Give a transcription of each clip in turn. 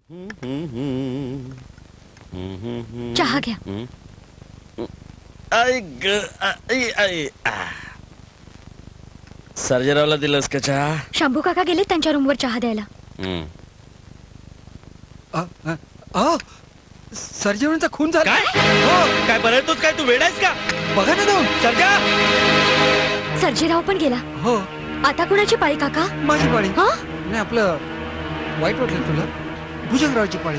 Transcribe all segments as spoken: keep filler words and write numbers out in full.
चहा घ्या. आई ग आई आई सर्जेरावला दिलंस का चहा? शंभू काका गेले त्यांच्या रूमवर चहा द्यायला. सर्जेरावांचा खून झाला. काय काय बरळतोस काय? तू वेडायस का? बघा ना जाऊन. सर्जा सर्जेराव पण गेला. हो आता कुणाची पाळी काका? माझी पाळी. हा नाही आपलं वाईट वाटलं तुला? भुजंगरावची पाळी.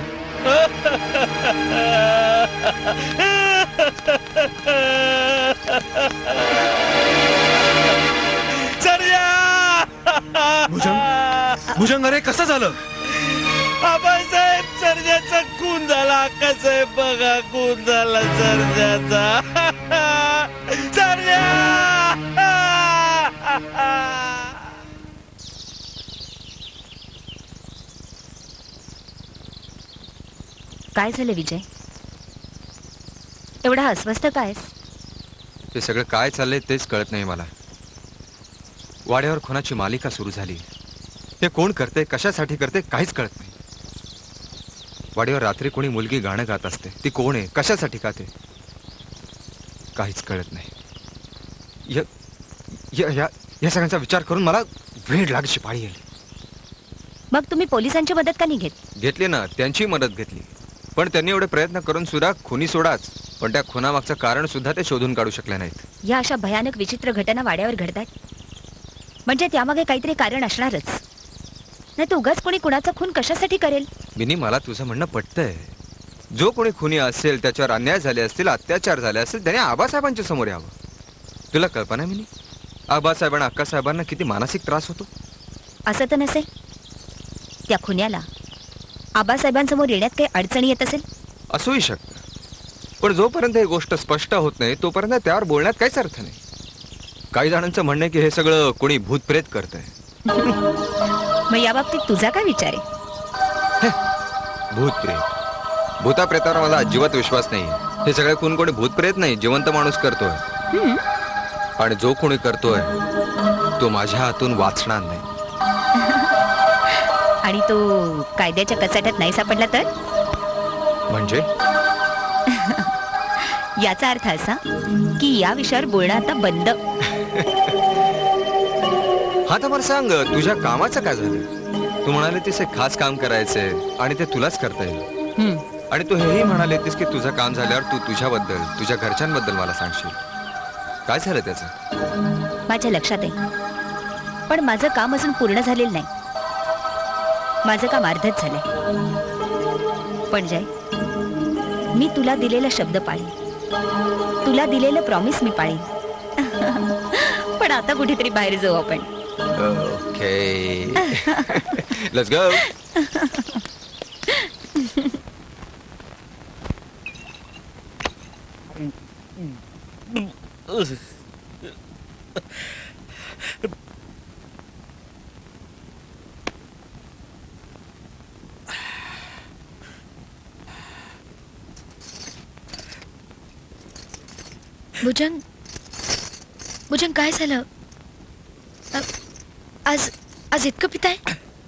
भुजंग भुजंग अरे कसं झालं? आबासाहेब सर्जाचा खून झाला. कसं बघा खून झाला सर्जाचा. सर्जा काय झालं विजय? एवढा अस्वस्थ कायस? ते सगळं काय चाललंय तेच कळत नाही मला. वाड्यावर खुनाची मालिका सुरू झाली. ते कोण करते, कशासाठी करते काहीच कळत नाही. वाड्यावर रात्री कोणी मुलगी गाणं गात असते. ती कोण आहे, कशासाठी गाते काहीच कळत नाही. या, या, या, या सगळ्यांचा विचार करून मला वेळ लागची पाळी आली. मग तुम्ही पोलिसांची मदत का नाही घेत? घेतली ना, त्यांची मदत घेतली. पण त्यांनी एवढे प्रयत्न करून सुद्धा खुनी सोडाच, पण त्या खुनामागचं कारण सुद्धा ते शोधून काढू शकले नाहीत. या अशा भयानक विचित्र घटना वाड्यावर घडतात म्हणजे त्यामागे काहीतरी कारण असणारच. नाही तर उगाच कोणी कुणाचा खून कशासाठी करेल? मिनी, मला तुझं म्हणणं पटतंय. जो कोणी खुनी असेल, त्याच्यावर अन्याय झाले असतील, अत्याचार झाले असतील, त्याने आबासाहेबांच्या समोर यावं. तुला कल्पना आहे मिनी, आबासाहेबांना अक्कासाहेबांना किती मानसिक त्रास होतो? असं तर नसेल. त्या खुन्याला आबासाहेबांसमोर येण्यात काही अडचणी येत असेल? असूही शकतं. पण जोपर्यंत ही गोष्ट स्पष्ट होत नाही तोपर्यंत त्यावर बोलण्यात काहीच अर्थ नाही. काही जणांचं म्हणणं आहे की हे सगळं कोणी भूतप्रेत करतंय. मग या बाबतीत तुझा काय विचार आहे? भूतप्रेत भूताप्रेतावर माझा अजिबात विश्वास नाही. हे सगळे खून कोणी भूतप्रेत नाही, जिवंत माणूस करतोय. आणि जो कोणी करतोय तो माझ्या हातून वाचणार नाही. आणि तो कायद्याच्या कचाट्यात नाही सापडला तर? म्हणजे याचा अर्थ असा की या विषयावर बोलणं आता बंद. हा तर मला सांग, तुझ्या कामाचं काय झालं? तू म्हणाले तीस एक खास काम करायचंय आणि ते तुलाच करता येईल. आणि तू हेही म्हणाले तीस की तुझं काम झाल्यावर तू तुझ्याबद्दल, तुझ्या घरच्यांबद्दल मला सांगशील. काय झालं त्याचं? माझ्या लक्षात आहे, पण माझं काम अजून पूर्ण झालेलं नाही. माझं काम अर्धच झालंय. पण जय, मी तुला दिलेला शब्द पाळीन, तुला दिलेलं प्रॉमिस मी पाळीन. पण आता कुठेतरी बाहेर जाऊ आपण. Okay, let's go. भुजंग, भुजंग काय झालं? आज आज इतकं पिताय?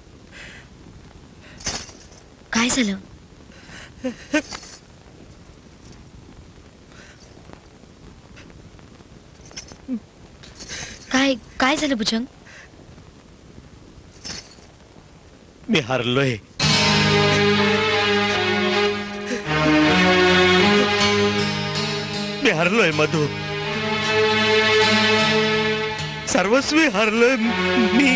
काय झालं? काय काय झालं भुजंग? मी हारलोय. मी हरलोय मधू. सर्वस्वी हरलोय मी.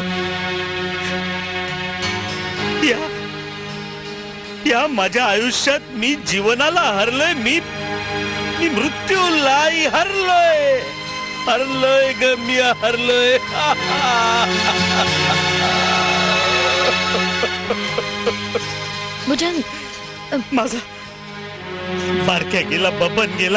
या या माझ्या आयुष्यात मी जीवनाला हरलोय. मी मी मृत्यूलाही हरलोय. हरलोय ग मी हरलोय. भुजंग, माझा बारक्या गेला, बबन गेला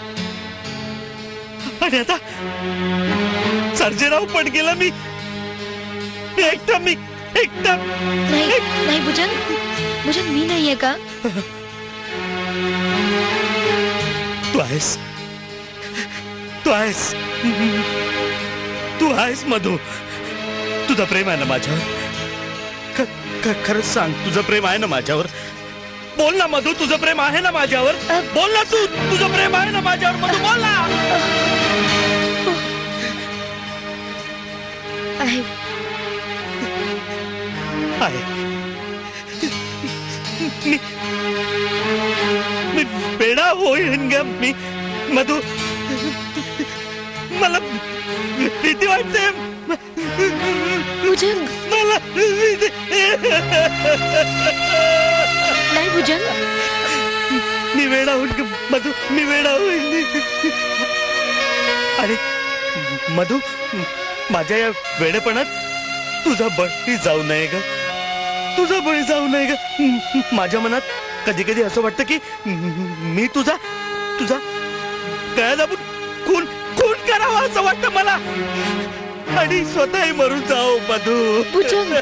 आणि आता सर्जेराव पण गेला. मी एकटा मी एकटा नाही नाही भुजंग, भुजंग मी नाहीये का? तू आहेस, तू आहेस, तू आहेस मधू. तुझं प्रेम आहे ना माझ्यावर? खरंच सांग, तुझं प्रेम आहे ना माझ्यावर? बोल ना मधु, तुझं प्रेम आहे ना माझ्यावर? अ- बोल ना तू, तुझं प्रेम आहे ना माझ्यावर? मधु बोल ना. आहे. आहे. मी मी वेडा होईन ग मी मधु. मला भीती वाटते. भुजंग, मला भीती. नाही भुजंग. मी वेडा होईन ग मधु, मी वेडा होईन. अरे मधु, माझ्या या वेडेपणात तुझा बळी जाऊ नये ग, तुझा बळी जाऊ नये ग. माझ्या मनात कधी कधी असं वाटतं की मी तुझा तुझा गळा दाबून खून खून करावा असं वाटतं मला, आणि स्वतःही मरून जाऊ मधु. भुजंग,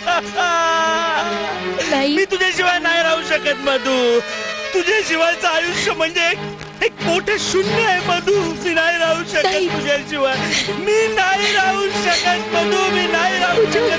नाही. मी तुझ्याशिवाय नाही राहू शकत मधु. तुझ्याशिवायचं आयुष्य म्हणजे एक एक मोठे शून्य आहे मधु. मी नाही राहू नाही. शकत तुझ्याशिवाय. मी नाही राहू शकत मधु, मी नाही राहू शकत.